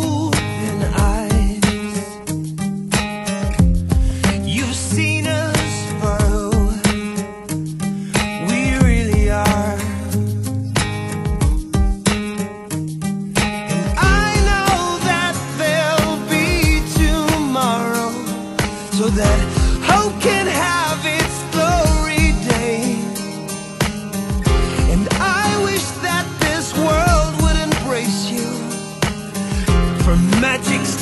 open eyes. You've seen us for who we really are. And I know that there'll be tomorrow, so that hope can have its glory day. And I wish that this world would embrace you, for magic's